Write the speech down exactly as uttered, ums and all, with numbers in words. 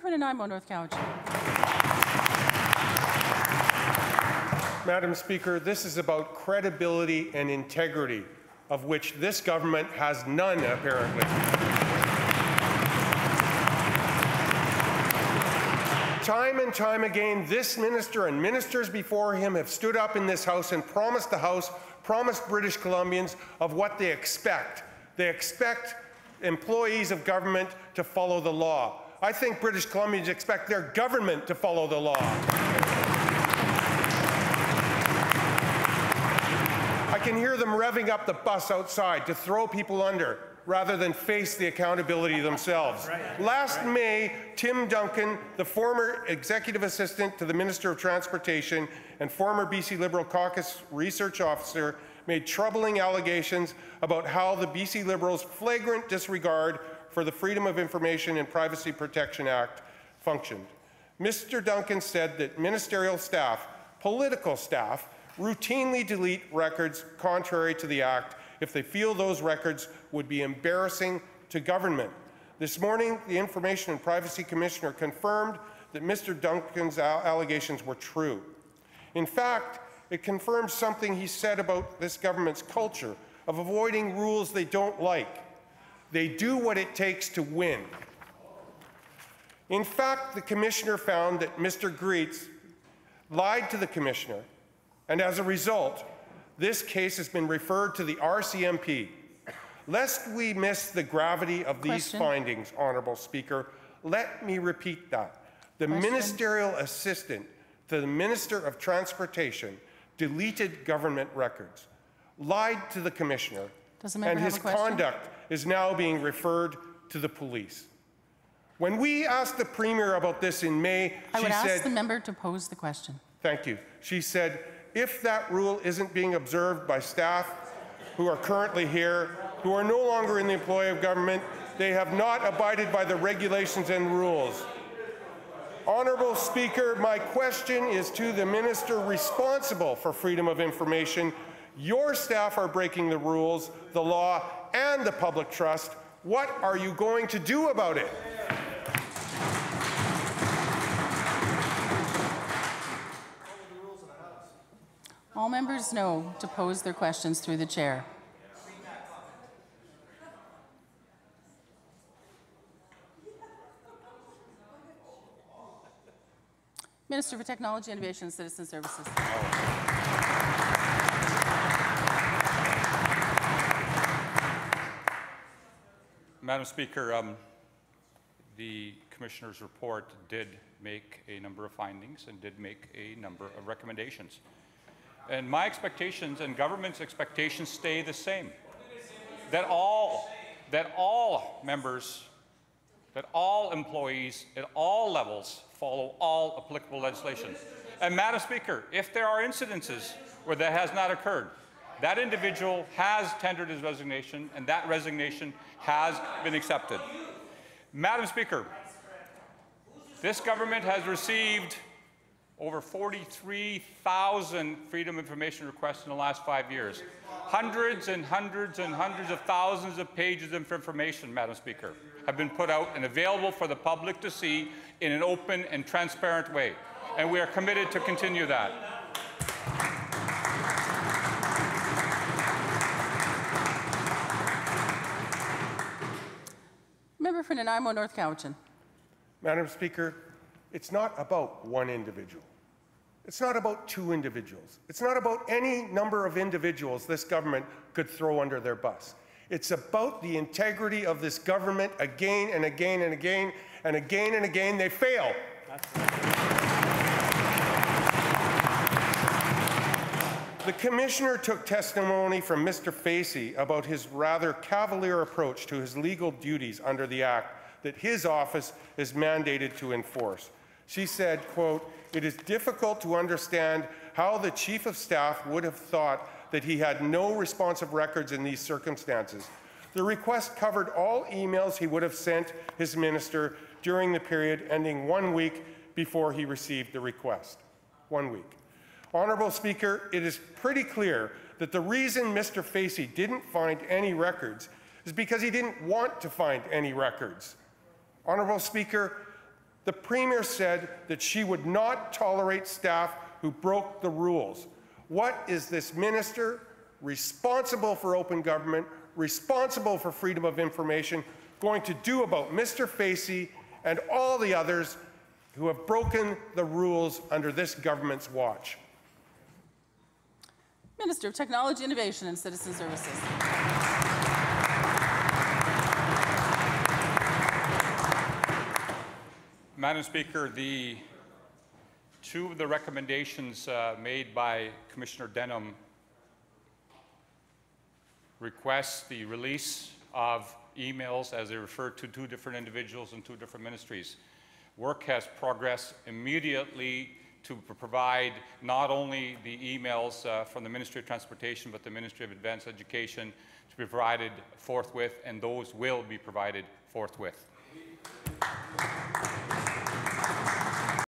Member for Nanaimo, North Cowichan. Madam Speaker, this is about credibility and integrity, of which this government has none, apparently. Time and time again, this minister and ministers before him have stood up in this House and promised the House, promised British Columbians of what they expect. They expect employees of government to follow the law. I think British Columbians expect their government to follow the law. I can hear them revving up the bus outside to throw people under rather than face the accountability themselves. Right. Last right. May, Tim Duncan, the former executive assistant to the Minister of Transportation and former B C Liberal caucus research officer, made troubling allegations about how the B C Liberals' flagrant disregard for the Freedom of Information and Privacy Protection Act functioned. Mister Duncan said that ministerial staff, political staff, routinely delete records contrary to the Act if they feel those records would be embarrassing to government. This morning, the Information and Privacy Commissioner confirmed that Mister Duncan's allegations were true. In fact, it confirms something he said about this government's culture of avoiding rules they don't like. They do what it takes to win. In fact, the Commissioner found that Mister Greets lied to the Commissioner, and as a result, this case has been referred to the R C M P. Lest we miss the gravity of these Question. findings, Honourable Speaker, let me repeat that. The Question. ministerial assistant to the Minister of Transportation deleted government records, lied to the Commissioner, and his conduct is now being referred to the police. When we asked the Premier about this in May, I she would ask said, the member to pose the question. Thank you. She said, if that rule isn't being observed by staff who are currently here, who are no longer in the employ of government, they have not abided by the regulations and rules. Honourable Speaker, my question is to the Minister responsible for freedom of information. Your staff are breaking the rules, the law, and the public trust. What are you going to do about it? All members know to pose their questions through the chair. Minister for Technology, Innovation and Citizen Services. Madam Speaker, um, the Commissioner's report did make a number of findings and did make a number of recommendations. And my expectations and government's expectations stay the same. That all, that all members, that all employees at all levels follow all applicable legislation. And Madam Speaker, if there are incidences where that has not occurred, that individual has tendered his resignation and that resignation has been accepted. Madam Speaker, this government has received over forty-three thousand Freedom of Information requests in the last five years. Hundreds and hundreds and hundreds of thousands of pages of information, Madam Speaker, have been put out and available for the public to see in an open and transparent way. And we are committed to continue that. Member for Nanaimo, North Cowichan. Madam Speaker, it's not about one individual. It's not about two individuals. It's not about any number of individuals this government could throw under their bus. It's about the integrity of this government again and again and again and again and again. They fail. The Commissioner took testimony from Mister Facey about his rather cavalier approach to his legal duties under the Act that his office is mandated to enforce. She said, quote, "It is difficult to understand how the Chief of Staff would have thought that he had no responsive records in these circumstances. The request covered all emails he would have sent his minister during the period ending one week before he received the request." One week. Honourable Speaker, it is pretty clear that the reason Mister Facey didn't find any records is because he didn't want to find any records. Honourable Speaker, The Premier said that she would not tolerate staff who broke the rules. What is this minister, responsible for open government, responsible for freedom of information, going to do about Mister Facey and all the others who have broken the rules under this government's watch? Minister of Technology, Innovation and Citizen Services. Madam Speaker, the two of the recommendations uh, made by Commissioner Denham request the release of emails as they refer to two different individuals and two different ministries. Work has progressed immediately to provide not only the emails uh, from the Ministry of Transportation, but the Ministry of Advanced Education to be provided forthwith, and those will be provided forthwith.